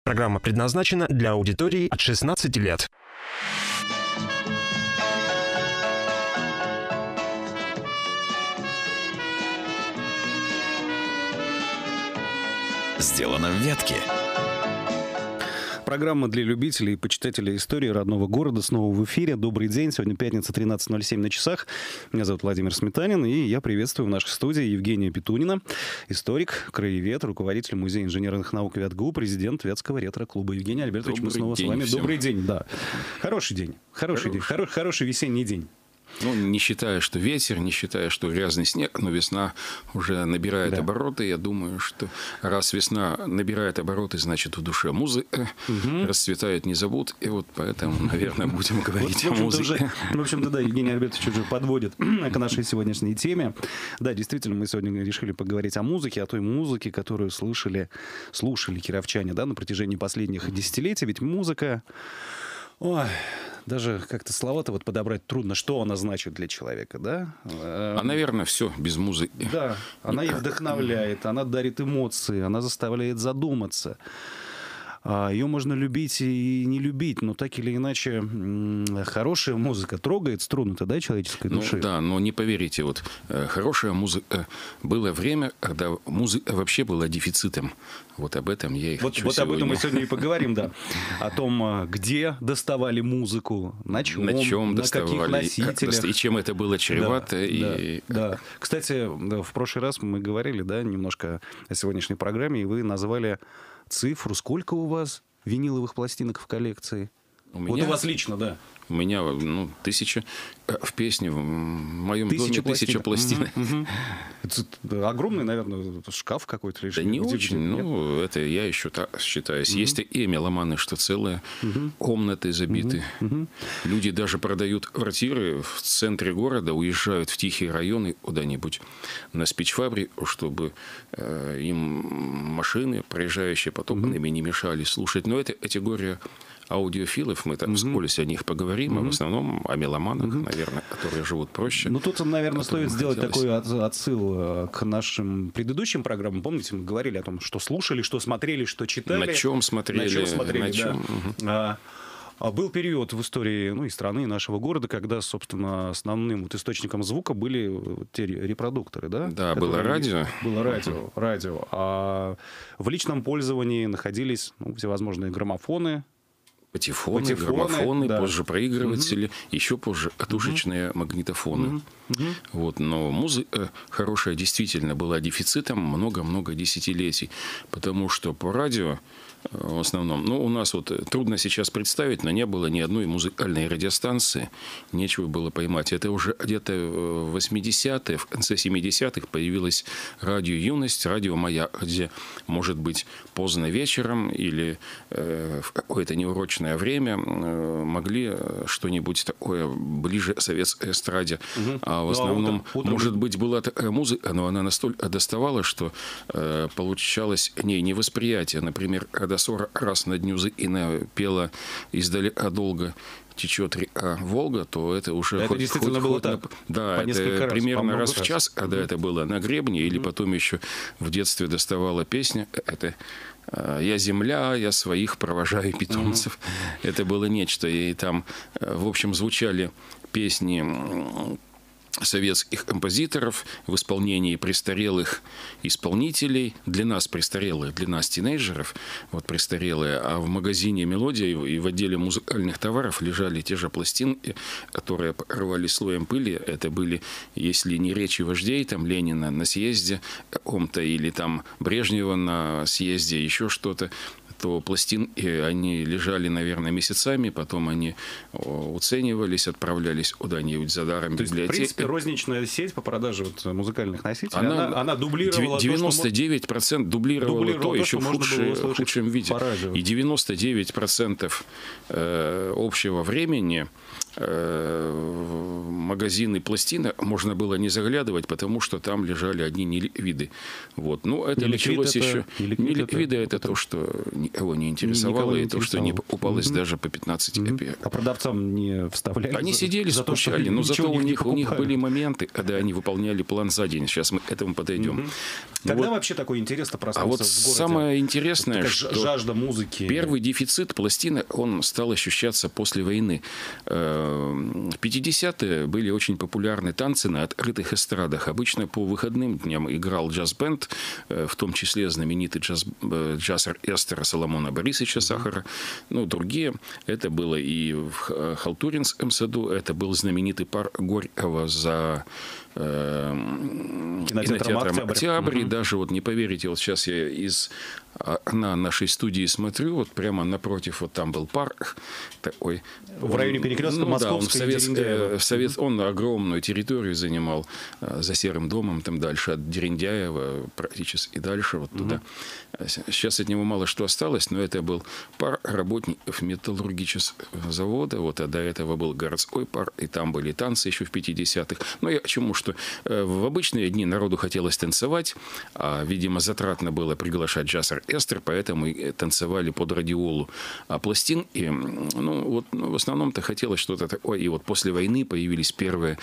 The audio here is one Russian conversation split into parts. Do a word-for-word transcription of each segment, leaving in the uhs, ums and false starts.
Программа предназначена для аудитории от шестнадцати лет. Сделано в ветке. Программа для любителей и почитателей истории родного города снова в эфире. Добрый день. Сегодня пятница, тринадцать ноль семь на часах. Меня зовут Владимир Сметанин, и я приветствую в нашей студии Евгения Петунина, историк, краевед, руководитель Музея инженерных наук ВятГУ, президент Вятского ретро-клуба. Евгений Альбертович, мы снова с вами. Всем. Добрый день. Да. Хороший день. Хороший, Хороший. день. Хоро- хороший весенний день. Ну, не считая, что ветер, не считая, что грязный снег, но весна уже набирает Да. обороты. Я думаю, что раз весна набирает обороты, значит, в душе музыка, Угу. расцветает, не зовут. И вот поэтому, наверное, будем говорить Вот, о в общем-то, музыке. уже, в общем-то, да, Евгений Альбертович уже подводит к нашей сегодняшней теме. Да, действительно, мы сегодня решили поговорить о музыке, о той музыке, которую слышали, слушали кировчане, да, на протяжении последних десятилетий. Ведь музыка... Ой, даже как-то слова-то вот подобрать трудно, что она значит для человека, да? А, наверное, все без музыки. Да, она и вдохновляет, она дарит эмоции, она заставляет задуматься. Ее можно любить и не любить, но так или иначе м, хорошая музыка трогает струны-то, да, человеческой Ну, души. да, но не поверите, вот э, хорошая музыка. Было время, когда музыка вообще была дефицитом. Вот об этом я и Вот, хочу вот об этом мы сегодня. сегодня и поговорим, да. О том, а, где доставали музыку, на чем, На чем на доставали, каких носителях. и чем это было чревато. Да, и... да, да. Кстати, да, в прошлый раз мы говорили, да, немножко о сегодняшней программе, и вы назвали цифру. Сколько у вас виниловых пластинок в коллекции? У Вот меня- у вас лично, да. У меня, ну, тысяча э, в песне, в моем Тысяча доме тысяча пластинок. Мгм, мгм. Это да, огромный, наверное, шкаф какой-то лишь. Да не Где- очень, где- нет? ну, это я еще так считаю. Есть и меломаны, что целые комнаты забиты. Люди даже продают квартиры в центре города, уезжают в тихие районы куда-нибудь на спичфабрику, чтобы э, им машины, проезжающие потоками, не мешали слушать. Но это категория аудиофилов, мы там вскользь о них поговорим, а в основном о меломанах, наверное, которые живут проще. Ну, тут, наверное, которым стоит сделать хотелось. такой от- отсыл э, к нашим предыдущим программам. Помните, мы говорили о том, что слушали, что смотрели, что читали. На чем смотрели, На чем смотрели, на да. чем, мгм. А, а был период в истории, ну, и страны, и нашего города, когда, собственно, основным вот источником звука были вот те ре- репродукторы, да? Да, было Которые- радио. Было радио, радио. А в личном пользовании находились, ну, всевозможные граммофоны. Патефоны, Патефоны, граммофоны, да. позже проигрыватели, еще позже катушечные магнитофоны. Вот, но музыка хорошая действительно была дефицитом много-много десятилетий, потому что по радио э, в основном, ну, у нас вот трудно сейчас представить, но не было ни одной музыкальной радиостанции, нечего было поймать. Это уже где-то в восьмидесятые, в конце семидесятых появилось радио «Юность», радио «Маяк», где, может быть, поздно вечером или э, в какое-то неурочное время э, могли что-нибудь такое ближе к советской эстраде. А в Ну, а основном, утром- утром- может быть, была такая музыка, но она настолько доставала, что э, получалось не, невосприятие. Например, когда сорок раз на дню Зыкина пела издалека долго течет река Волга, то это уже Это хоть, действительно хоть- было хоть так. на- да, По это несколько раз, по примерно много раз в раз. час, когда это было на гребне, или потом еще в детстве доставала песня. Это э, «Я земля, я своих провожаю питомцев». Это было нечто. И там, э, в общем, звучали песни м, советских композиторов в исполнении престарелых исполнителей. Для нас престарелых, для нас тинейджеров, вот престарелые. А в магазине «Мелодия» и в отделе музыкальных товаров лежали те же пластинки, которые покрывались слоем пыли. Это были, если не речи вождей, там Ленина на съезде каком-то, или там Брежнева на съезде, еще что-то, то пластинки, они лежали, наверное, месяцами, потом они о, уценивались, отправлялись куда-нибудь за даром в То есть, в библиотеке. принципе, розничная сеть по продаже вот музыкальных носителей, Она, она, она дублировала девяносто девять процентов дублировала, дублировала то, то, еще что в, можно было худшей- услышать в худшем виде. по радио. И девяносто девять процентов э, общего времени э, магазины пластинок можно было не заглядывать, потому что там лежали одни неликвиды. Вот. Ну, это Неликвид началось это- еще... неликвид Неликвиды это, это- то, что никого не интересовало, Никого не и то, что не интересовало. покупалось Мгм. даже по пятнадцать копеек. А продавцам не вставляли? Они за- сидели, за то, что скучали, но ничего зато у не них, у них покупали? были моменты, когда они выполняли план за день. Сейчас мы к этому подойдем. Когда вот, вообще такой интерес-то а проснулся вот в городе? самое интересное, вот что жажда музыки. Первый дефицит пластины, он стал ощущаться после войны. В пятидесятые были очень популярны танцы на открытых эстрадах. Обычно по выходным дням играл джаз-бенд, в том числе знаменитый джаз, джаз-оркестр Соломона Борисовича Сахара. Ну, другие. Это было и в Халтуринском саду, это был знаменитый парк Горького за кинотеатром «Октябрь». «Октябрь». Угу. И даже, вот не поверите, вот сейчас я из на нашей студии смотрю, вот прямо напротив, вот там был парк такой. В районе перекрестка, ну, Московской, да, он, Совет, в Совет, он огромную территорию занимал за Серым домом, там дальше от Дерендяева практически и дальше вот туда. Угу. Сейчас от него мало что осталось, но это был парк работников металлургического завода, вот, а до этого был городской парк, и там были танцы еще в пятидесятых. Но я к чему, что в обычные дни народу хотелось танцевать, а, видимо, затратно было приглашать джаз-оркестр, поэтому и танцевали под радиолу. А пластин, и, ну, вот, ну, в основном-то хотелось что-то такое. И вот после войны появились первые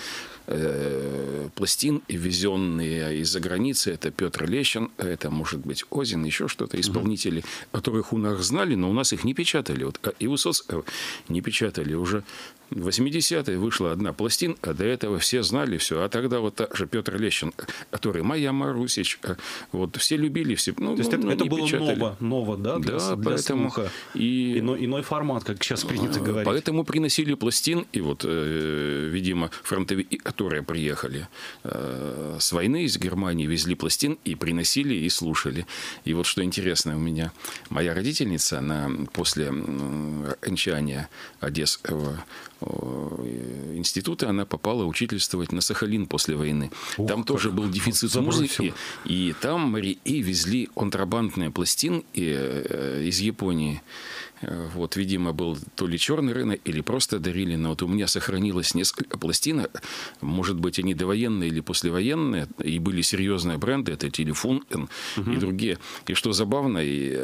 э, пластин, ввезенные из-за границы. Это Петр Лещин, это, может быть, Озин, еще что-то. Исполнители, которых у нас знали, но у нас их не печатали. Вот, и Высоцкого не печатали уже. В восьмидесятые вышла одна пластин, а до этого все знали все. А тогда вот та же Петр Лещин, который «Моя Марусич», вот все любили, все. Ну, то есть ну, это, ну, это было печатали. ново, ново, да, для, да, для поэтому слуха. И... Иной, иной формат, как сейчас принято говорить. Поэтому приносили пластин, и вот, э, видимо, фронтовики, которые приехали э, с войны из Германии, везли пластин и приносили, и слушали. И вот что интересно, у меня моя родительница, она после э, окончания Одесского института, она попала учительствовать на Сахалин после войны. Ух, там тоже был дефицит музыки, и там моряки везли контрабандные пластинки э, из Японии. Вот, видимо, был то ли черный рынок, или просто дарили. Но вот у меня сохранилось несколько пластинок. Может быть, они довоенные или послевоенные. И были серьезные бренды. Это Телефон угу. и другие. И что забавно,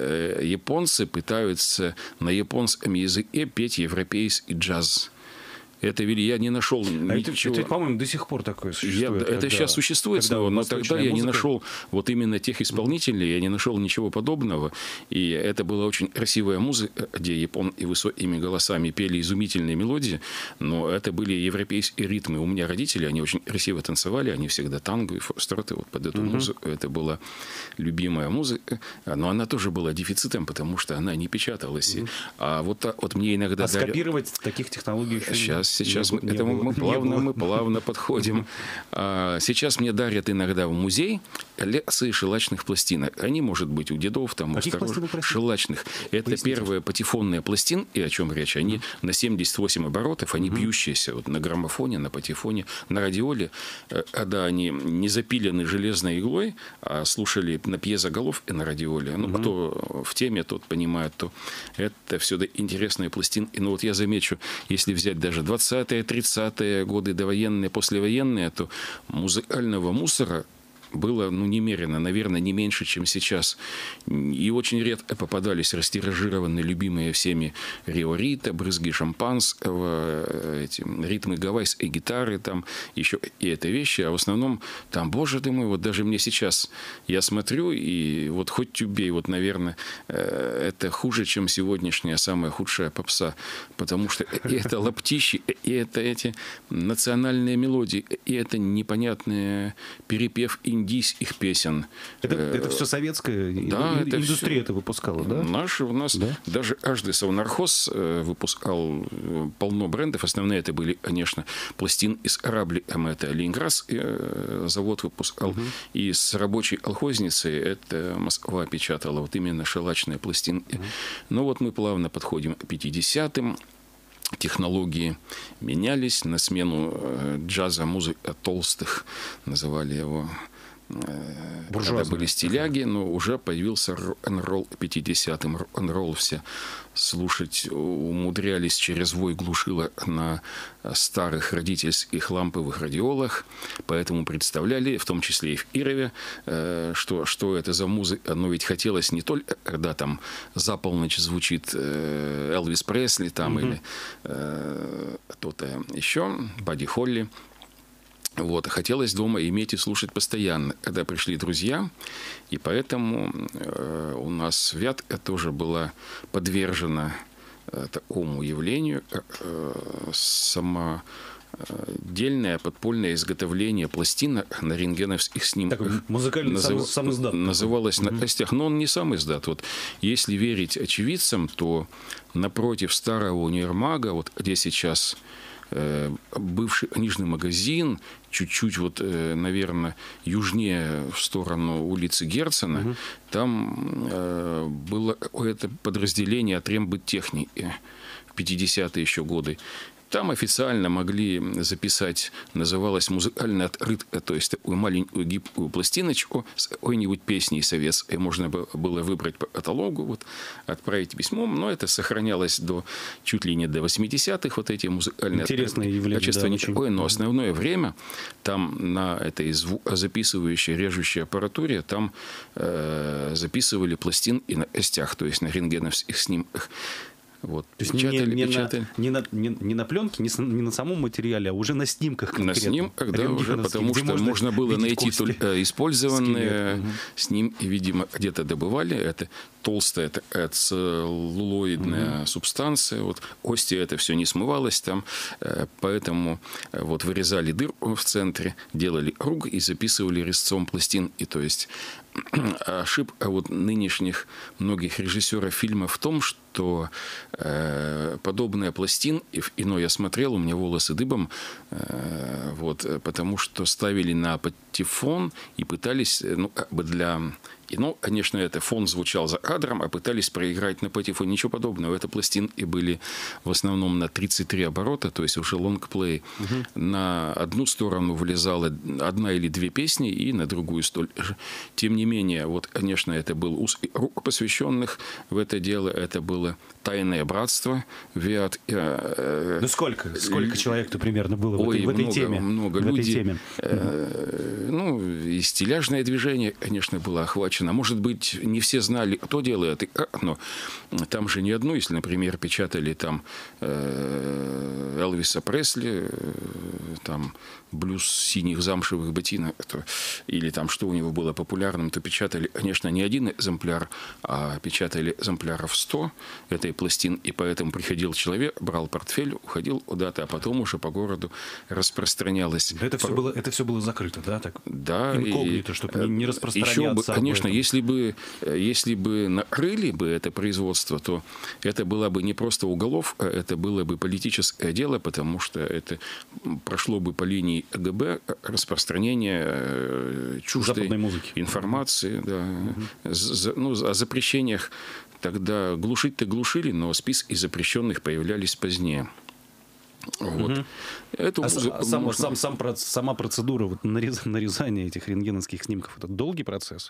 японцы пытаются на японском языке петь европейский джаз. Это я не нашел а ничего. Это, это, по-моему, до сих пор такое существует. Я, это когда, сейчас существует, но, но тогда я не нашел вот именно тех исполнителей, я не нашел ничего подобного. И это была очень красивая музыка, где японцы высокими голосами пели изумительные мелодии, но это были европейские ритмы. У меня родители, они очень красиво танцевали, они всегда танго и фокстроты вот под эту uh-huh. музыку. Это была любимая музыка, но она тоже была дефицитом, потому что она не печаталась. Uh-huh. А вот, вот мне иногда... А дарят... скопировать таких технологий еще сейчас Сейчас не, мы, это мы, плавно, мы плавно подходим. Сейчас мне дарят иногда в музей коллекции шелачных пластинок. Они, может быть, у дедов, там, у старых, шелачных. Это Поясните. Первые патефонные пластинки, о чем речь. Они на семьдесят восемь оборотов, они uh-huh. бьющиеся вот, на граммофоне, на патефоне, на радиоле. Когда они не запилены железной иглой, а слушали на пьезоголовке на радиоле. Ну, uh-huh. кто в теме, тот понимает, то это все интересные пластинки. Но вот я замечу, если взять даже двадцатые, тридцатые годы, довоенные, послевоенные, то музыкального мусора было, ну, немерено, наверное, не меньше, чем сейчас. И очень редко попадались растиражированные, любимые всеми Рио Рита, брызги шампанского, эти ритмы гавайской гитары, там еще и это вещи. А в основном там, боже ты мой, вот даже мне сейчас я смотрю, и вот хоть убей, вот, наверное, это хуже, чем сегодняшняя самая худшая попса. Потому что и это лаптищи, и это эти национальные мелодии, и это непонятный перепев индийских их песен. Это, это все советская да, индустрия это, все... это выпускала, да? Наши у нас, да? Даже каждый совнархоз выпускал полно брендов. Основные это были, конечно, пластин из Арабли, это Ленинградский завод выпускал. Угу. И с рабочей колхозницы это Москва печатала вот именно шелачные пластинки. Угу. Ну вот мы плавно подходим к пятидесятым. Технологии менялись. На смену джаза музыка толстых, называли его. Когда были стиляги, но уже появился рок-н-ролл пятидесятым. Рок-н-ролл все слушать умудрялись через вой глушила на старых родительских ламповых радиолах. Поэтому представляли, в том числе и в Кирове, что, что это за музыка. Но ведь хотелось не только, когда там за полночь звучит Элвис Пресли там, mm-hmm. или кто-то еще, Бадди Холли. Вот, хотелось дома иметь и слушать постоянно. Когда пришли друзья, и поэтому э, у нас Вятка тоже была подвержена э, такому явлению, э, самодельное подпольное изготовление пластинок на рентгеновских снимках. Так, музыкальный Назыв... сам, сам издат. Называлось такой. на костях, но он не сам издат. Вот, если верить очевидцам, то напротив старого универмага, вот где сейчас бывший книжный магазин, чуть-чуть, вот, наверное, южнее в сторону улицы Герцена, угу. там э, было какое-то подразделение от рембыттехники в пятидесятые еще годы. Там официально могли записать, называлась музыкальная открытка, то есть такую маленькую гибкую пластиночку с какой-нибудь песней советской. Можно было выбрать по каталогу, вот, отправить письмом, но это сохранялось до, чуть ли не до восьмидесятых, вот эти музыкальные Интересное открытки. явление, Качество да, не очень. такое, но основное время там на этой звукозаписывающей, режущей аппаратуре там э, записывали пластинки на костях, то есть на рентгеновских снимках. Вот. То есть печатали, не, не, печатали. На, не, на, не, не на пленке, не, с, не на самом материале, а уже на снимках конкретно. На снимках, да, уже, потому что можно, можно было найти только использованные угу. снимки, видимо, где-то добывали. Это толстая такая целлулоидная угу. субстанция. Вот, кости это все не смывалось там, поэтому вот, вырезали дырку в центре, делали круг и записывали резцом пластинки. То есть ошибка вот нынешних многих режиссеров фильма в том, что э, подобная пластин, иной я смотрел, у меня волосы дыбом, э, вот, потому что ставили на патефон и пытались, ну, как бы для... И, ну, конечно, это фон звучал за кадром, а пытались проиграть на патефоне. Ничего подобного. Это пластинки были в основном на тридцать три оборота, то есть уже лонгплей. Угу. На одну сторону влезала одна или две песни, и на другую столь же. Тем не менее, вот, конечно, это был узкий круг посвященных в это дело. Это было тайное братство. Виат, э, ну, сколько? Сколько человек-то примерно было ой, в этой, много, в этой теме? Много в людей. Этой теме. Э, ну, и стиляжное движение, конечно, было охвачено. Может быть, не все знали, кто делает и как, но там же не одно. Если, например, печатали там э, Элвиса Пресли, э, там блюз синих замшевых ботинок, то, или там что у него было популярным, то печатали, конечно, не один экземпляр, а печатали экземпляров сто этой пластин, и поэтому приходил человек, брал портфель, уходил куда-то, а потом уже по городу распространялось. Это все, было, это все было закрыто, да? Так? Да. Инкогнито, чтобы не распространяться. Еще бы, конечно, если бы, если бы накрыли бы это производство, то это было бы не просто уголовка, это было бы политическое дело, потому что это прошло бы по линии КГБ распространение чуждой информации. Да. Угу. За, ну, о запрещениях тогда глушить-то глушили, но списки запрещенных появлялись позднее. Вот. Угу. Это а музыку, сам, можно... сам, сам, сама процедура вот, нарез, нарезания этих рентгеновских снимков, это долгий процесс?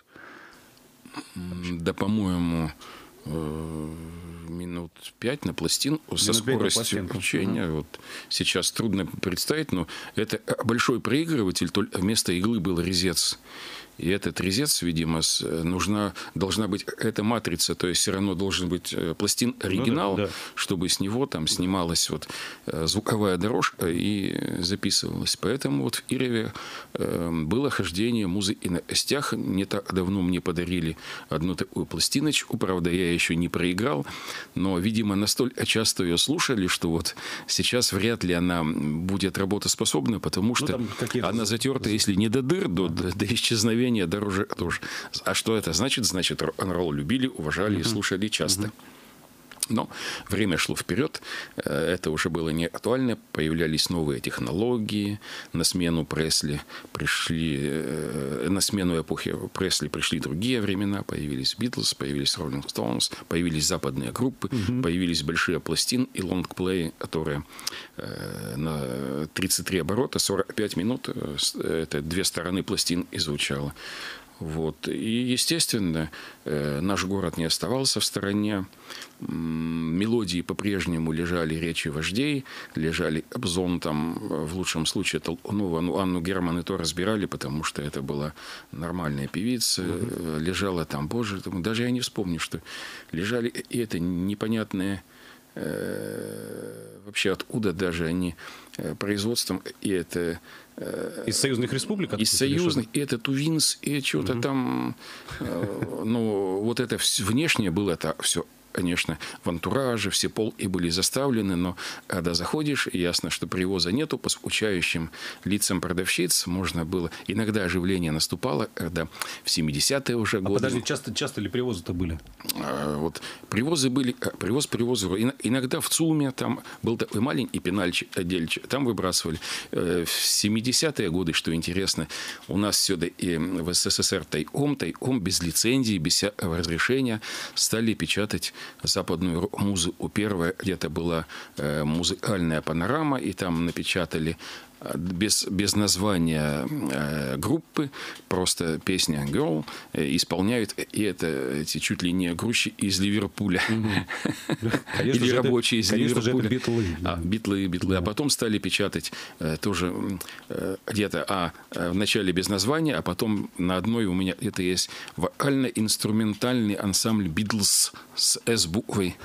Да, по-моему, минут пять на пластинку со скоростью включения. Угу. Вот сейчас трудно представить, но это большой проигрыватель, только вместо иглы был резец. И этот резец, видимо, нужна, должна быть эта матрица, то есть все равно должен быть пластин оригинал, ну, да, да. чтобы с него там снималась вот звуковая дорожка и записывалась. Поэтому вот в Кирове было хождение музыки на костях. Не так давно мне подарили одну такую пластиночку, правда, я еще не проиграл, но, видимо, настолько часто ее слушали, что вот сейчас вряд ли она будет работоспособна, потому что ну, она затерта, если не до дыр, до, до, до исчезновения дороже тоже. А что это значит? Значит, рок-н-ролл любили, уважали uh-huh. и слушали часто. Uh-huh. Но время шло вперед, это уже было не актуально, появлялись новые технологии, на смену Пресли пришли, на смену эпохи Пресли пришли другие времена, появились Битлз, появились Роллинг Стоунс, появились западные группы, угу. появились большие пластины и лонгплеи, которые на тридцать три оборота, сорок пять минут, это две стороны пластин и звучало. Вот. И, естественно, наш город не оставался в стороне. Мелодии по-прежнему лежали речи вождей, лежали Кобзон, там, в лучшем случае, Толкунова, ну, Анну Герман и то разбирали, потому что это была нормальная певица. Mm-hmm. Лежала там, боже, даже я не вспомню, что лежали и это непонятные э, вообще откуда даже они э, производством, и это... Э, из союзных республик? Из союзных, и это Тувинс, и что-то угу. там... Э, ну, вот это внешнее было это все... Конечно, в антураже все полки были заставлены, но когда заходишь, ясно, что привоза нету. По скучающим лицам продавщиц можно было... Иногда оживление наступало, когда в семидесятые уже годы... А подожди, часто, часто ли привозы-то были? А, вот, привозы были... Привоз привозу. Иногда в ЦУМе там был такой маленький пенальчик, отдельчик, там выбрасывали. В семидесятые годы, что интересно, у нас сюда и в СССР тайком, тайком, без лицензии, без всякого разрешения стали печатать западную музыку. Первая где-то была э, музыкальная панорама, и там напечатали без, без названия э, группы, просто песня «Girl», э, исполняют, и это эти чуть ли не грузчики из Ливерпуля. Или рабочие из Ливерпуля. Битлы, битлы. А потом стали печатать э, тоже э, где-то, а э, вначале без названия, а потом на одной у меня это есть вокально-инструментальный ансамбль «Битлз» с «С» буквой.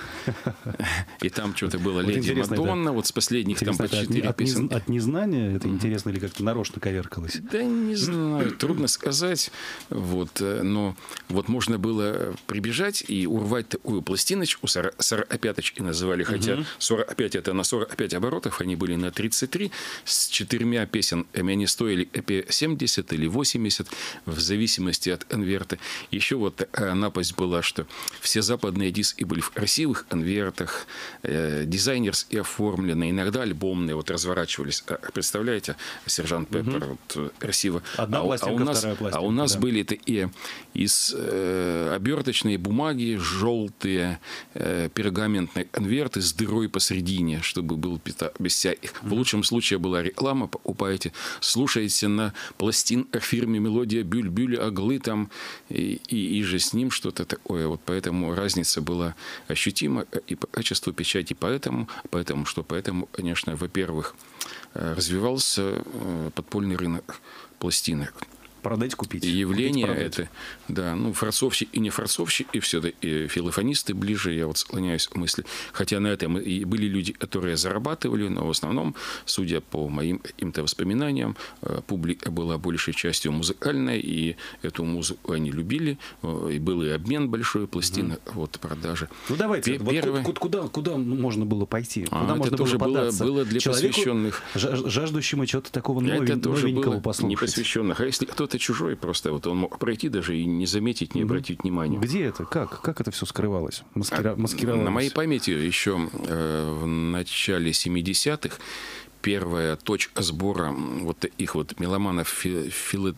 И там что-то было «Леди Мадонна», вот с последних там по четыре песен. От незнания это интересно или как-то нарочно коверкалось? Да не знаю, трудно сказать. Вот, но вот можно было прибежать и урвать такую пластиночку, сорокопяточки называли, хотя сорок пять это на сорок пять оборотов, они были на тридцать три, с четырьмя песенами они стоили семьдесят или восемьдесят, в зависимости от конверта. Еще вот такая напасть была, что все западные диски были в красивых конвертах, э, дизайнерски оформлены, иногда альбомные, вот разворачивались. Представляете, сержант Пеппер, угу. вот, красиво. Одна а, пластинка, а у нас, вторая пластинка. А у нас да. были такие из э, оберточной бумаги желтые э, пергаментные конверты с дырой посередине, чтобы был без всяких. Угу. В лучшем случае была реклама, покупаете, слушаете на пластинках фирме «Мелодия Бюль-Бюль», «Оглы» там, и, и, и же с ним что-то такое. Вот поэтому разница была ощутима и по качеству печати. Поэтому, поэтому что? Поэтому, конечно, во-первых, развивался подпольный рынок пластинок. Продать, купить. И явление купить, это, да, ну, форцовщики и не форцовщики, и все-таки филофонисты ближе, я вот склоняюсь к мысли. Хотя на этом и были люди, которые зарабатывали, но в основном, судя по моим каким-то воспоминаниям, публика была большей частью музыкальная, и эту музыку они любили, и был и обмен большой пластинок, угу. вот, продажи. Ну, давайте, вот Первое... куда, куда, куда можно было пойти? А, куда это можно тоже было было, было для человеку, посвященных. Жаждущему чего-то такого новень... это тоже новенького было послушать. Непосвященных. А если кто-то чужой, просто вот он мог пройти даже и не заметить, не обратить внимания. Где это? Как? Как это все скрывалось? Маскира... Маскировалось? На моей памяти еще э, в начале семидесятых первая точка сбора вот их вот меломанов, фило,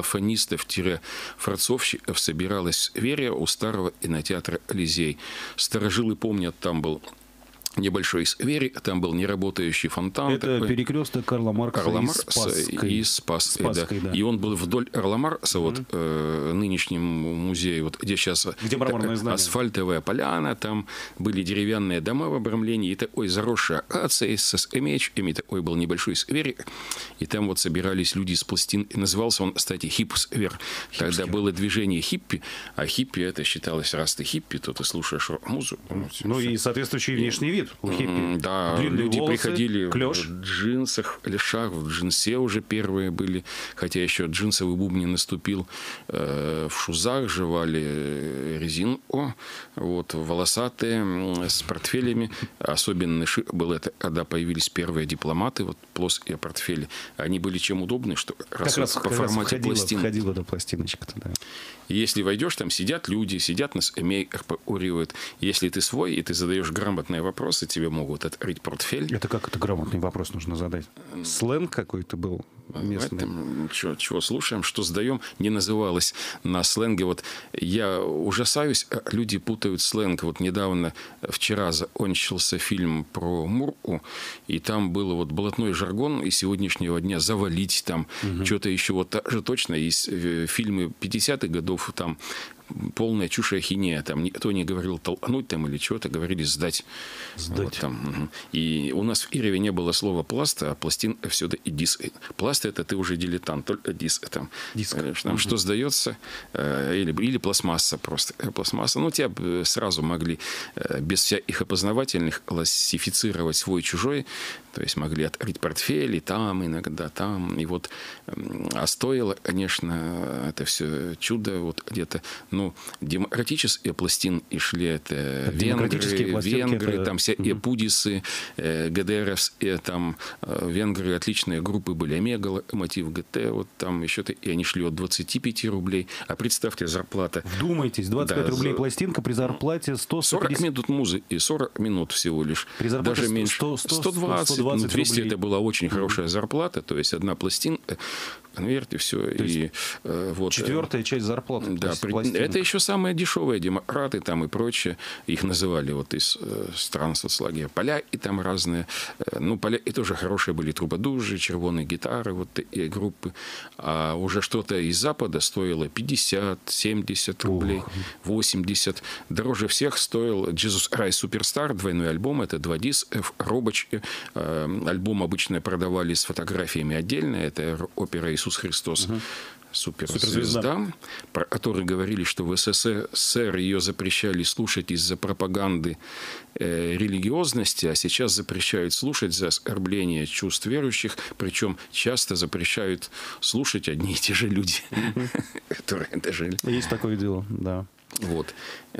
филофонистов-форцовщиков собиралась в Вере у старого кинотеатра «Элизей». Старожилы помнят, там был небольшой скверик, там был неработающий фонтан. Это такой. перекресток Карла Маркса, Карла и Маркса Спасской. и Спасской, Спасской, да. да. И он был вдоль Карла Маркса, mm-hmm. вот э, нынешнем музее, вот, где сейчас где мраморное здание. Асфальтовая поляна, там были деревянные дома в обрамлении, и такой заросший акацией со скамеечками, такой был небольшой скверик, и там вот собирались люди с пластин, и назывался он, кстати, хип-сквер. Тогда было движение хиппи, а хиппи это считалось, раз ты хиппи, то ты слушаешь рок-музыку. Ну все. И соответствующий внешний вид у хиппи. Да, длинные люди волосы, приходили клеш. В джинсах, в лешах, в джинсе уже первые были, хотя еще джинсовый бум не наступил, э, в шузах жевали резинку, вот, волосатые, с портфелями. Особенно шик был это, когда появились первые дипломаты, вот плоские портфели. Они были чем удобны, что как раз, раз по формате входила, пластин. Входила до пластиночек-то, да. Если войдешь, там сидят люди, сидят на скамейках, покуривают. Если ты свой, и ты задаешь грамотные вопросы, тебе могут открыть портфель. Это как это грамотный вопрос нужно задать? Сленг какой-то был местный? Этом, чего, чего слушаем, что сдаем, не называлось на сленге. Вот я ужасаюсь, люди путают сленг. Вот недавно, вчера закончился фильм про Мурку, и там было вот блатной жаргон, и сегодняшнего дня завалить там, угу. что-то еще вот так же точно. Из фильмы пятидесятых годов там полная чушь и ахинея. Там никто не говорил толкнуть там или чего-то, говорили сдать. Сдать. Вот там. И у нас в Ирове не было слова пласта, а пластин все-таки диск. Пласт это ты уже дилетант, только диск. Там, диск. Там, угу. Что сдается, или, или пластмасса просто. Пластмасса. Ну, тебя сразу могли без всяких опознавательных классифицировать свой-чужой. То есть могли открыть портфели там иногда, там. И вот, а стоило, конечно, это все чудо вот где-то, ну, демократические пластины и шли это венгры, венгры, это... там все угу. эпудисы, ГДРовские, там венгры, отличные группы были, Омега, Локомотив, ГТ, вот там еще-то, и они шли от двадцати пяти рублей. А представьте, зарплата. Вдумайтесь, двадцать пять да, рублей пластинка при зарплате сто сорок минут музыки, и сорок минут всего лишь. При зарплате даже меньше. сто, сто, сто двадцать, сто двадцать двести рублей. Это была очень хорошая зарплата, то есть одна пластинка, конверт и все. И, э, вот, четвертая часть зарплаты. Да, при, это еще самые дешевые демократы там и прочее. Их называли вот из э, стран соцлагеря поля и там разные. Э, ну, поля и тоже хорошие были трубадуры, червоные гитары вот и группы. А уже что-то из Запада стоило пятьдесят, семьдесят рублей, Ух. восемьдесят. Дороже всех стоил Jesus Christ Superstar, двойной альбом. Это два диска в робочке. Э, альбом обычно продавали с фотографиями отдельно. Это опера «Иисус Христос». Угу. Суперзвезда, про которой говорили, что в СССР ее запрещали слушать из-за пропаганды э, религиозности, а сейчас запрещают слушать за оскорбление чувств верующих, причем часто запрещают слушать одни и те же люди, которые дожили. Есть такое дело, да. Вот.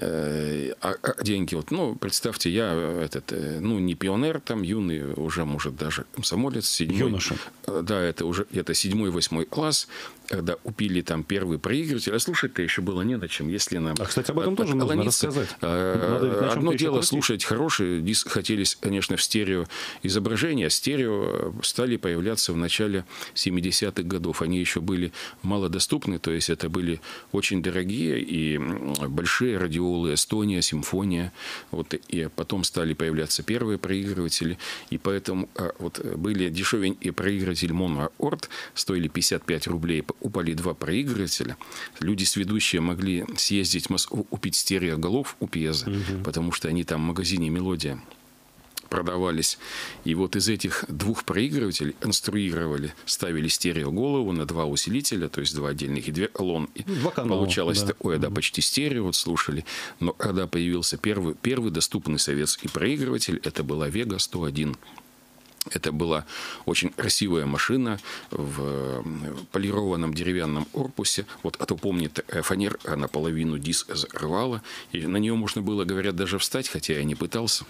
А деньги, вот, ну, представьте, я этот, ну, не пионер, там, юный, уже, может, даже комсомолец, седьмой. Юноша. Да, это уже, это седьмой, восьмой класс, когда купили там первый проигрыватель, а слушать-то еще было не на чем, если нам... А, кстати, об этом тоже нужно рассказать. Надо одно дело слушать хорошие диски, хотелись, конечно, в стерео изображения, а стерео стали появляться в начале семидесятых годов. Они еще были малодоступны, то есть это были очень дорогие и большие радиолы, Эстония, Симфония. Вот, и потом стали появляться первые проигрыватели. И поэтому вот, были дешевенькие проигрыватели Mono-Ord, стоили пятьдесят пять рублей. Упали два проигрывателя. Люди сведущие могли съездить в Москву, купить стереоголов у Пьеза, угу. потому что они там в магазине «Мелодия» продавались. И вот из этих двух проигрывателей конструировали, ставили стереоголову на два усилителя, то есть два отдельных и две колонки. Два канала, получалось да. такое, да, почти стерео, вот слушали. Но когда появился первый, первый доступный советский проигрыватель, это была Вега сто один. Это была очень красивая машина в полированном деревянном корпусе. Вот, а то помнит, фанерка наполовину диск закрывала. И на нее можно было, говорят, даже встать, хотя я не пытался.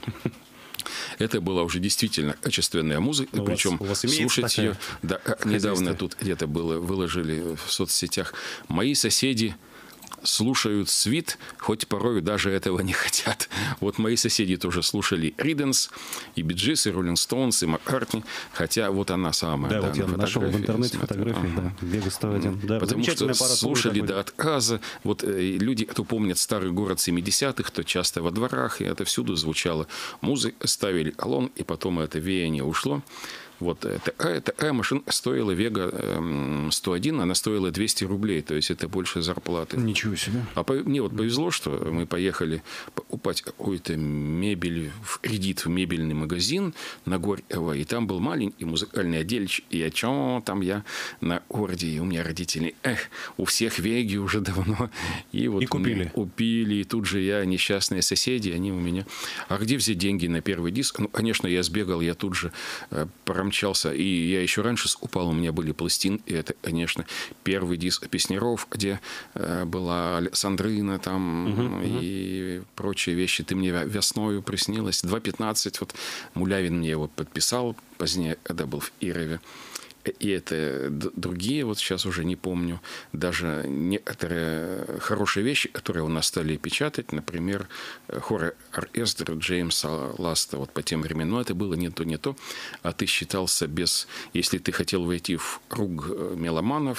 Это была уже действительно качественная музыка, у причем вас, слушать ее... Да, недавно тут где-то было, выложили в соцсетях. Мои соседи слушают свит, хоть порой даже этого не хотят. Вот мои соседи тоже слушали Риденс, и Биджис, и Роллинг Стоунс, и Маккартни, хотя вот она самая. Да, да вот я нашел в интернете фотографии, ага. да, Вега сто один. Да, потому что слушали до отказа. Вот э, люди, кто помнит старый город семидесятых, то часто во дворах, и это всюду звучало. Музыку ставили колонн, и потом это веяние ушло. Вот такая, такая машина стоила Вега сто один, она стоила двести рублей, то есть это больше зарплаты. Ничего себе. А по, мне вот повезло, что мы поехали покупать какую-то мебель в кредит в мебельный магазин на Горького, и там был маленький музыкальный отдельчик, и о чем там я на городе, и у меня родители, эх, у всех Веги уже давно. И, вот и купили. Купили, и тут же я, несчастные соседи, они у меня... А где взять деньги на первый диск? Ну, конечно, я сбегал, я тут же промчался. И я еще раньше упал, у меня были пластины. И это, конечно, первый диск Песняров, где э, была Александрина там uh-huh, и uh-huh. прочие вещи. Ты мне весною приснилась. два пятнадцать. Вот Мулявин мне его подписал позднее, когда был в Ирове. И это другие, вот сейчас уже не помню, даже некоторые хорошие вещи, которые у нас стали печатать, например, хор оркестр Джеймса Ласта, вот по тем временам, но это было не то, не то, а ты считался без, если ты хотел войти в круг меломанов,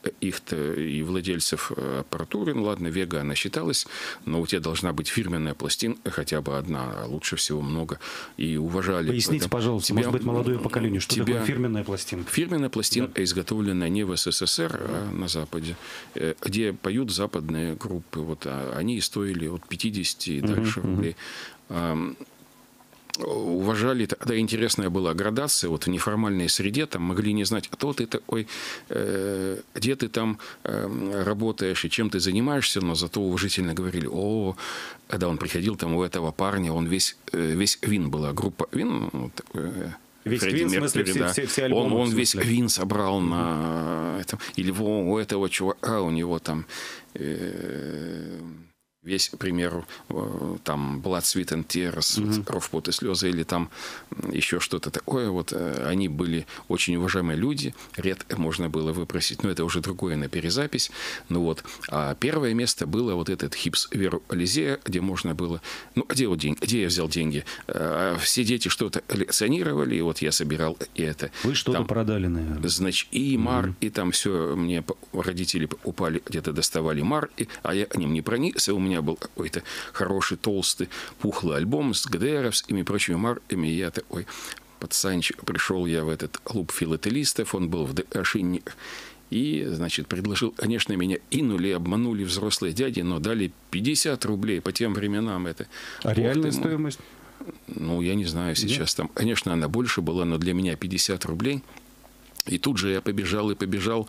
их-то и владельцев аппаратуры. Ну, ладно, Вега, она считалась, но у тебя должна быть фирменная пластинка, хотя бы одна, а лучше всего много. И уважали. Поясните, пожалуйста, тебя, может быть, молодое поколение, что тебя, такое фирменная пластинка? Фирменная пластинка, да, изготовленная не в СССР, а на Западе, где поют западные группы. Вот, они и стоили от пятидесяти и дальше uh-huh, рублей. Uh-huh. Уважали, тогда интересная была градация, вот в неформальной среде там могли не знать, кто ты такой, э, где ты там э, работаешь и чем ты занимаешься, но зато уважительно говорили: о, когда он приходил, там у этого парня, он весь, э, весь Вин была, группа Вин, вот, э, весь Квин, в смысле, все, да. все, все альбомы. Он, он весь Квин собрал на этом, или у этого чувака, у него там... Э, весь, к примеру, там Blood, Sweat and Tears, mm-hmm. Кровь, пот и слезы, или там еще что-то такое. Вот они были очень уважаемые люди, редко можно было выпросить, но это уже другое на перезапись. Ну вот, а первое место было вот этот Хипс Веру Ализея, где можно было, ну, где вот деньги, где я взял деньги? А, все дети что-то коллекционировали, и вот я собирал и это. Вы что-то там продали, наверное. Значит, и Мар, mm-hmm. и там все, мне родители упали, где-то доставали Мар, и, а я к ним не проникся, у меня У меня был какой-то хороший, толстый, пухлый альбом с ГДРовскими и прочими марками. И я такой пацанчик. Пришел я в этот клуб филателистов. Он был в Дашине. И, значит, предложил, конечно, меня инули, обманули взрослые дяди, но дали пятьдесят рублей по тем временам. Это, а реальная стоимость? Ну, я не знаю сейчас. Там, конечно, она больше была, но для меня пятьдесят рублей. И тут же я побежал и побежал.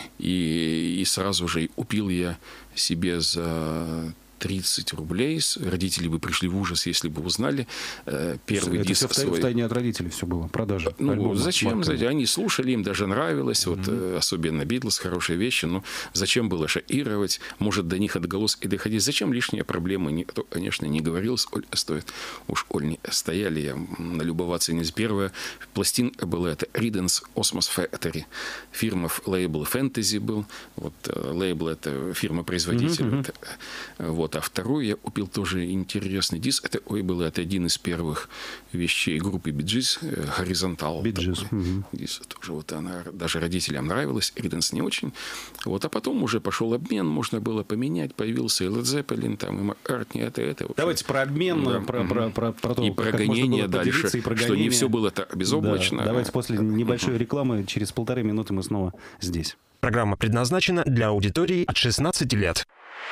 И, и сразу же купил я себе за тридцать рублей. Родители бы пришли в ужас, если бы узнали. Первый это диск все свой. в тайне от родителей все было, продажа. Ну, альбома, зачем? Марками. Они слушали, им даже нравилось. Mm-hmm. Вот, особенно Битлз, хорошие вещи. Но зачем было шокировать? Может, до них отголоски доходить. Зачем лишние проблемы? Никто, конечно, не говорил, сколько стоит. Уж Оль не стояли, я налюбоваться не с первая. Пластинка была это Ridden's Osmos Factory. Фирма, лейбл Fantasy был. Вот лейбл это фирма-производитель. Mm-hmm. Это, вот. А второй я купил тоже интересный диск. Это, ой, был это один из первых вещей группы Bee Gees, Horizontal. Bee Gees. Угу. Диск тоже вот она даже родителям нравилась, Ridden's не очень. Вот, а потом уже пошел обмен, можно было поменять, появился и Led Zeppelin, там, и Маккартни, это, это. Общем, давайте про обмен, да. про, про, про, про то, и про гонение дальше, и про что не все было так безоблачно. Да. Давайте после небольшой рекламы, через полторы минуты мы снова здесь. Программа предназначена для аудитории от шестнадцати лет.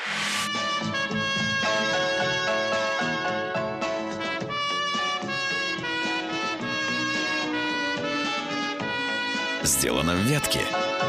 Сделано в Вятке.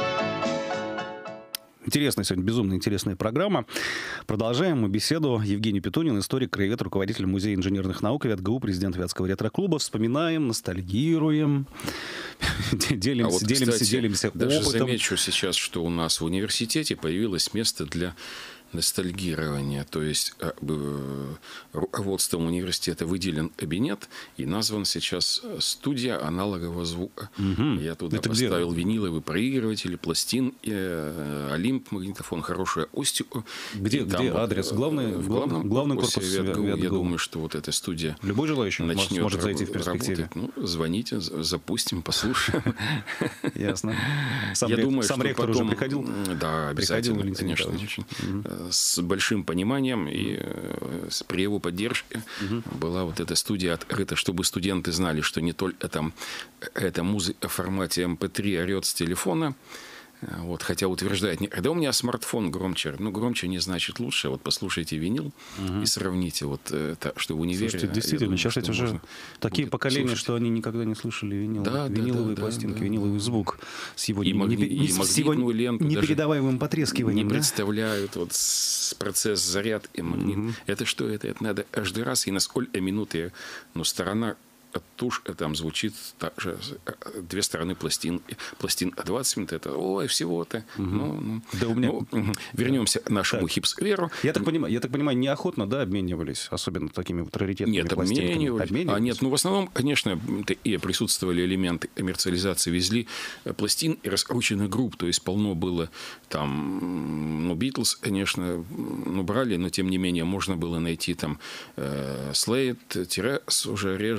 Интересная сегодня, безумно интересная программа. Продолжаем мы беседу. Евгений Петунин, историк, краевед, руководитель Музея инженерных наук ВятГУ, президент Вятского ретро-клуба. Вспоминаем, ностальгируем, делимся, а вот, делимся, кстати, делимся даже опытом. замечу сейчас, что у нас в университете появилось место для ностальгирования. То есть руководством университета выделен кабинет и назван сейчас студия аналогового звука. Угу. Я туда Это поставил где? виниловый проигрыватель, пластин, Олимп, магнитофон, хорошую акустику. Где, где вот, адрес? Главный, в главном, главный корпус ВятГУ. ВятГУ. Я думаю, что вот эта студия Любой желающий начнет может зайти в перспективе. Работать. Ну, звоните, запустим, послушаем. Ясно. Сам Я ректор, думаю, сам что ректор потом, уже приходил? Да, обязательно, приходил, конечно, очень. Угу. С большим пониманием и с, при его поддержке угу. была вот эта студия открыта, чтобы студенты знали, что не только там эта музыка в формате эм пэ три орет с телефона. Вот, хотя утверждает, когда у меня смартфон громче, ну, громче не значит лучше. Вот послушайте винил угу. и сравните, вот, это, что в универе. Слушайте, действительно, думаю, сейчас эти уже такие поколения, слушать. Что они никогда не слушали винил, да, виниловые да, да, пластинки, да, виниловый да. звук с его, и магни... не... и с его ленту непередаваемым потрескиванием. Не да? представляют вот процесс заряд и магнит. Угу. Это что это? Это надо каждый раз, и на сколько минут я, ну, сторона тушь, там звучит также две стороны пластин. Пластин двадцать минут, это ой, всего-то. Угу. Ну, ну, да у меня... ну, вернемся к нашему хипс-веру. Я так понимаю, я так понимаю, неохотно, да, обменивались, особенно такими вот раритетными нет, пластинками? Обменивались. Обменивались. А нет, ну, в основном, конечно, и присутствовали элементы коммерциализации, везли пластин и раскрученных групп, то есть полно было там, ну, Битлз, конечно, ну, брали, но, тем не менее, можно было найти там Слейд, Тирес уже реже,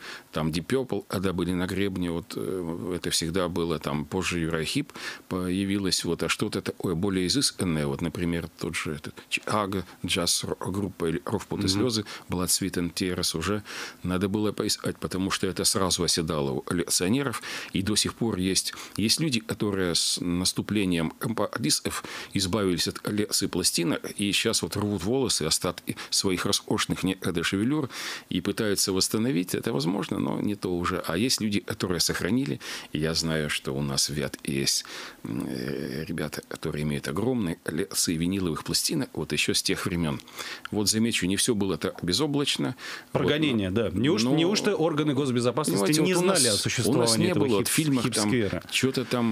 там Deep Purple, когда были на гребне, вот это всегда было, там позже Uriah Heep появилась, вот, а что-то такое более изысканное, вот, например, тот же этот Чикаго, джаз-группа или «Ров, пот и слезы», Blood, Sweat and Tears, уже надо было поискать, потому что это сразу оседало у коллекционеров, и до сих пор есть, есть люди, которые с наступлением компакт-дисков избавились от коллекции пластинок, и сейчас вот рвут волосы, остатки своих роскошных некогда шевелюр, и пытаются восстановить. Это возможно, но не то уже. А есть люди, которые сохранили. И я знаю, что у нас в ВИАТ есть ребята, которые имеют огромные коллекции виниловых пластинок, вот еще с тех времен. Вот замечу, не все было так безоблачно. Прогонение, вот, да. Неужто, но... неужто органы госбезопасности не вот знали нас, о существовании у нас не этого было хип, в фильмах там что-то там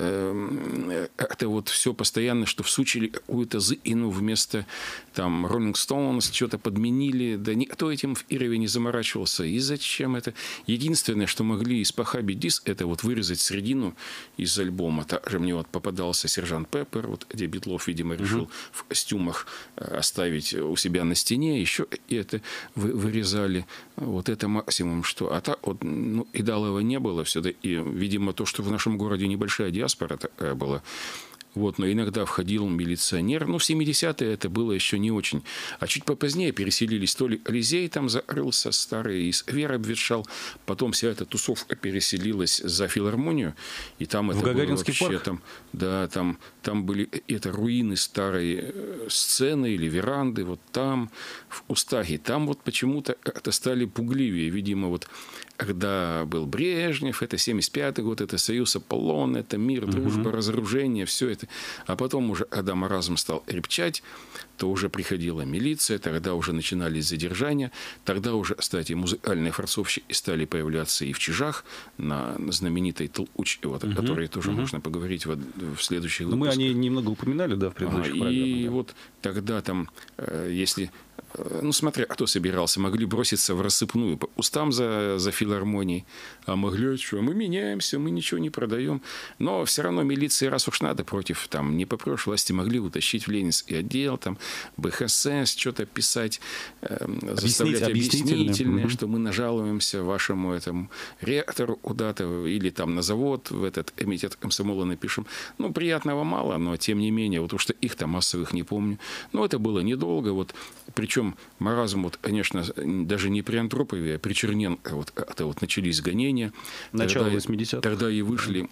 э, это вот все постоянно, что всучили какую-то зыину вместо там Rolling Stones, что-то подменили. Да никто этим в Ирове не заморачивался. И зачем это? Единственное, что могли испохабить диск, это вот вырезать середину из альбома. Также мне вот попадался Сержант Пеппер, вот, где Битлов, видимо, решил uh-huh. в костюмах оставить у себя на стене. Еще и это вы, вырезали. Вот это максимум, что... А так вот, ну, идалова не было всегда. И, видимо, то, что в нашем городе небольшая диаспора такая была. Вот, но иногда входил милиционер. Ну, в семидесятые это было еще не очень. А чуть попозднее переселились. То ли Элизей там закрылся старый, и Сквер обветшал. Потом вся эта тусовка переселилась за филармонию. И там в это Гагаринский было вообще... парк? Там, да, там, там были это руины старой сцены или веранды. Вот там, в Устаге. Там вот почему-то это стали пугливее. Видимо, вот когда был Брежнев, это семьдесят пятый год, это Союз Аполлон, это мир, дружба, uh-huh. разоружение, все это. А потом уже, когда маразм стал репчать, то уже приходила милиция, тогда уже начинались задержания. Тогда уже, кстати, музыкальные форцовщики стали появляться и в Чижах, на знаменитой Толучке, вот, uh-huh. о которой тоже uh-huh. можно поговорить в, в следующих выпусках. Мы о ней немного упоминали, да, в предыдущих а, программах. И да. вот тогда там, если... Ну, смотря, кто собирался, могли броситься в рассыпную по устам за, за филармонией, а могли, что мы меняемся, мы ничего не продаем. Но все равно милиции, раз уж надо, против там не попрешь, власти могли утащить в Ленинский отдел, там, БХСС, что-то писать, э, заставлять объяснительное, что мы нажалуемся вашему этому ректору куда-то, или там на завод, в этот комитет комсомола напишем. Ну, приятного мало, но тем не менее, вот уж что их-то массовых не помню. Но это было недолго, вот, причем маразм, вот, конечно, даже не при Антропове, а при Черненко вот, это вот начались гонения. Начало восьмидесятых. Тогда и вышли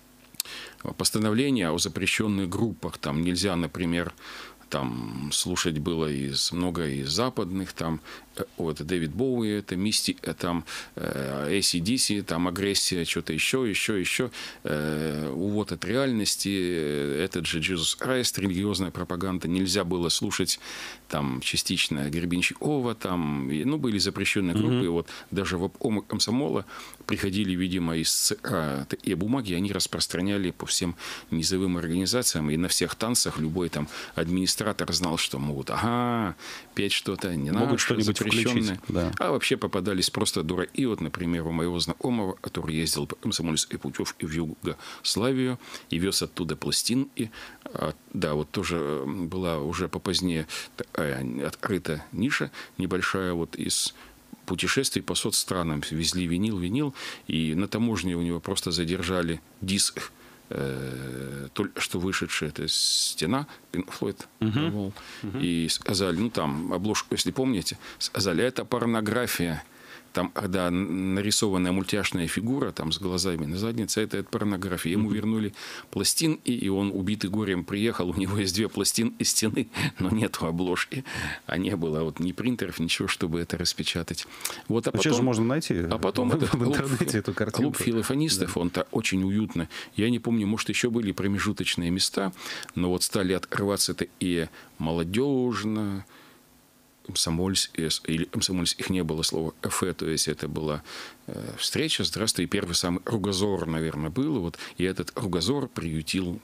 постановления о запрещенных группах. Там нельзя, например, там слушать было из много из западных, там вот Дэвид Боуи, это Мистика, там эй си ди си, там агрессия, что-то еще, еще, еще, э, увод от реальности, этот же Jesus Christ, религиозная пропаганда, нельзя было слушать там частично Гребенщикова, там, ну, были запрещенные группы, mm-hmm. вот даже в обком комсомола приходили, видимо, из ЦК такие бумаги, они распространяли по всем низовым организациям, и на всех танцах любой там администратор знал, что могут, ага, петь что-то не надо, могут что-нибудь включить, да. А вообще попадались просто дураки. Вот, например, у моего знакомого, который ездил по комсомольской путевке в Югославию и вез оттуда пластинки. А, да, вот тоже была уже попозднее такая открыта ниша небольшая вот из путешествий по соцстранам. Везли винил, винил, и на таможне у него просто задержали диск, только что вышедшая эта «Стена», Pink Floyd, uh-huh. uh-huh. и сказали, ну там обложку, если помните, сказали, это порнография. Там, когда нарисованная мультяшная фигура там, с глазами на заднице, это, это порнография. Ему mm-hmm. вернули пластинки, и он, убитый горем, приехал. У него есть две пластины из стены, но нету обложки. А не было вот ни принтеров, ничего, чтобы это распечатать. Вот, а потом, сейчас же можно найти а потом в, этот в интернете клуб, эту картинку. Клуб филофонистов, да. Он-то очень уютно. Я не помню, может, еще были промежуточные места, но вот стали открываться это и молодежно, комсомольск, или комсомольск, их не было слова «эфе», то есть это была э, встреча, здравствуй, и первый самый кругозор, наверное, был, вот, и этот кругозор приютил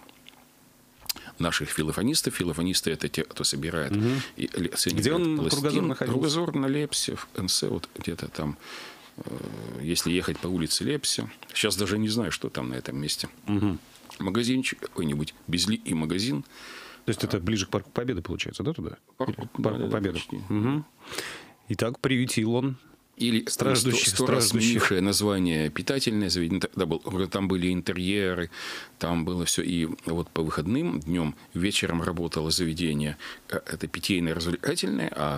наших филофонистов. Филофонисты — это те, кто собирает угу. и оценивает. Где он, пластин. кругозор, находился? Кругозор на Лепсе, в конце, вот где-то там, э, если ехать по улице Лепсе. Сейчас даже не знаю, что там на этом месте. Угу. Магазинчик какой-нибудь, Безли и магазин. То есть это ближе к Парку Победы, получается, да, туда? Парку, Парку да, Победы. Да, угу. Итак, приютил он Или Страждущие, сто, сто раз страждущие. сменившее название питательное заведение. Тогда был, там были интерьеры, там было все. И вот по выходным днем, вечером работало заведение. Это питейно-развлекательное, а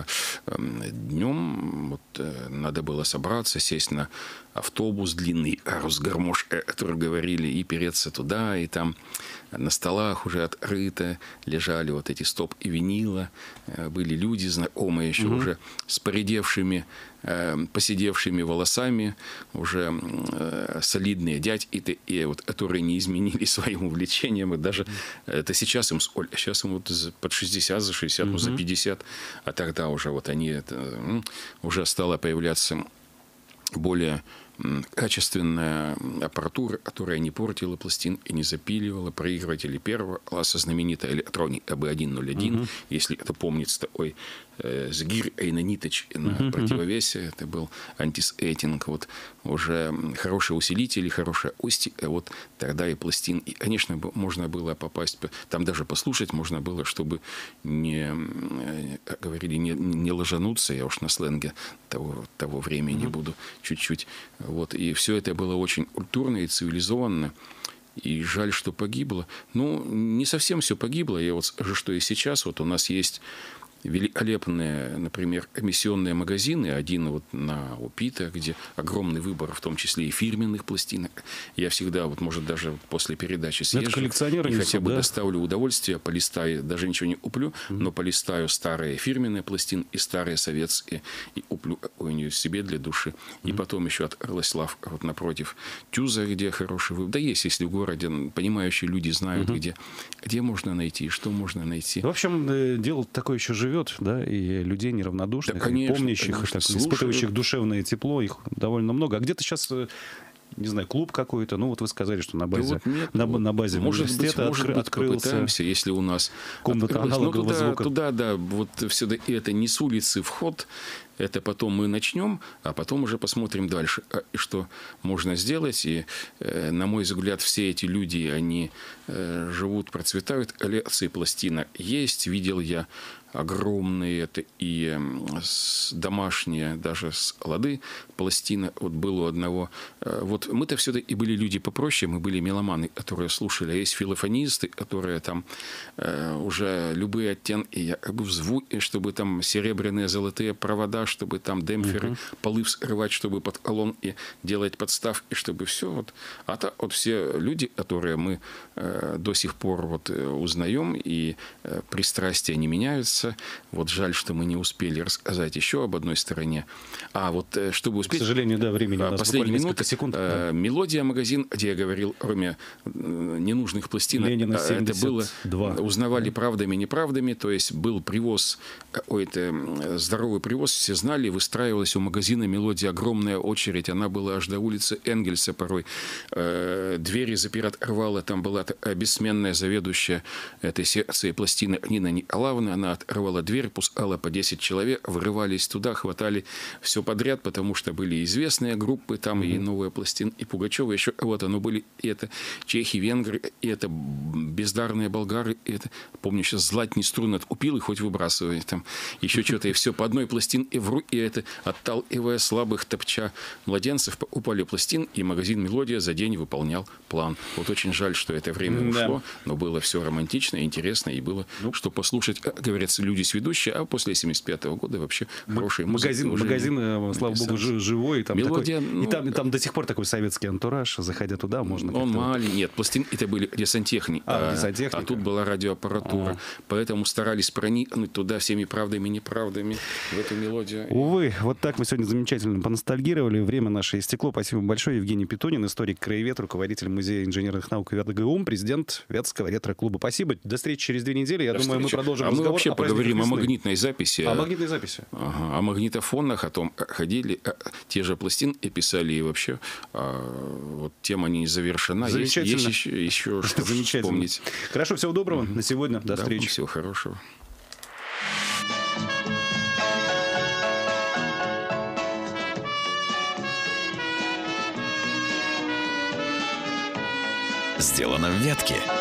днем вот, надо было собраться, сесть на автобус длинный, Росгармош, который говорили, и переться туда, и там на столах уже открыто лежали вот эти стопки винила. Были люди знакомые еще mm-hmm. уже с поредевшими, посидевшими волосами, уже солидные дядьки, и вот, которые не изменили своим увлечением. И даже это сейчас им сколько? Сейчас им вот под шестьдесят, за шестьдесят, mm-hmm. ну, за пятьдесят. А тогда уже вот они, это, уже стала появляться более качественная аппаратура, которая не портила пластин и не запиливала. Проигрыватели первого класса, знаменитая электроник эй би сто один, uh-huh. если это помнится, такой э, Сгир Эйнониточ на uh-huh. противовесе. Это был антисейтинг. Вот уже хорошие усилители, хорошая устье. Вот тогда и пластин. И, конечно, можно было попасть, там даже послушать можно было, чтобы не, как говорили, не, не ложануться. Я уж на сленге того, того времени uh-huh. буду чуть-чуть. Вот, и все это было очень культурно и цивилизованно. И жаль, что погибло. Ну, не совсем все погибло. Я вот скажу, что и сейчас вот у нас есть великолепные, например, эмиссионные магазины. Один вот на Упита, где огромный выбор, в том числе и фирменных пластинок. Я всегда, вот, может, даже после передачи съезжу и несут, хотя бы да? доставлю удовольствие, полистаю, даже ничего не куплю, mm-hmm. но полистаю старые фирменные пластины и старые советские, и куплю какую-нибудь себе для души. Mm-hmm. И потом еще открылась лавка вот напротив Тюза, где хороший выбор. Да есть, если в городе понимающие люди знают, mm-hmm. где, где можно найти, что можно найти. В общем, дело такое еще живет, да, и людей неравнодушных, да, конечно, и помнящих, конечно, так, испытывающих душевное тепло, их довольно много. А где-то сейчас, не знаю, клуб какой-то, ну вот вы сказали, что на базе, да вот нет, на, вот, на базе может университета быть, может откры, быть, открылся. Если у нас комната аналогового ну, звука. Туда, да, вот все-таки это не с улицы вход, это потом мы начнем, а потом уже посмотрим дальше, что можно сделать. И, на мой взгляд, все эти люди, они живут, процветают. Коллекции пластинок есть. Видел я огромные, это и домашние, даже склады пластины. Вот было у одного. Вот мы-то все-таки были люди попроще, мы были меломаны, которые слушали. А есть филофонисты, которые там уже любые оттенки, как бы в звуке, чтобы там серебряные, золотые провода, чтобы там демпферы, uh-huh. полы вскрывать, чтобы под колонки делать подставки, чтобы все. Вот. А то вот все люди, которые мы э, до сих пор вот, узнаем, и э, пристрастия не меняются. Вот жаль, что мы не успели рассказать еще об одной стороне. А вот э, чтобы успеть... К сожалению, да, времени у нас последние минуты, секунд. Э, да. «Мелодия» магазин, где я говорил, кроме ненужных пластинок, Ленина, это было, два. узнавали правдами, неправдами, то есть был привоз, какой-то здоровый привоз, все знали, выстраивалась у магазина «Мелодия» огромная очередь. Она была аж до улицы Энгельса порой. Э, двери запирать рвала. Там была бессменная заведующая этой секцией пластины Нина Николаевна. Она отрывала дверь, пускала по десять человек, вырывались туда, хватали все подряд, потому что были известные группы, там mm-hmm. и «Новая пластина», и Пугачева, еще кого-то. Но были и это чехи, венгры, и это бездарные болгары, и это, помню, сейчас златни струны откупил, и хоть выбрасывай. Там еще что-то, и все по одной пластине, и в руки это, отталкивая слабых, топча младенцев, упали пластин, и магазин «Мелодия» за день выполнял план. Вот очень жаль, что это время да. ушло, но было все романтично, интересно, и было ну, что послушать, как говорится, люди сведущие, а после семьдесят пятого года вообще хороший магазин. Магазин, слава богу, живой. И там, «Мелодия», такой, ну, и, там, и там до сих пор такой советский антураж, заходя туда, можно он маленький. Нет, пластин, это были десантехники, а, а, десантехника. а тут была радиоаппаратура. А-а. Поэтому старались проникнуть туда всеми правдами и неправдами в эту мелодию. Увы, вот так мы сегодня замечательно поностальгировали. Время наше истекло. Спасибо большое. Евгений Петунин, историк-краевед, руководитель Музея инженерных наук ВятГУМ, президент Вятского ретро-клуба. Спасибо. До встречи через две недели. Я До думаю, встречи. мы продолжим а разговор. А мы вообще о поговорим о весны. магнитной записи. О магнитной записи. Ага, о магнитофонах, о том, ходили те же пластины и писали, и вообще а, вот тема не завершена. Замечательно. Есть, есть еще, еще что вспомнить. Хорошо, всего доброго. Угу. На сегодня. До да, встречи. Всего хорошего. Сделано в Вятке.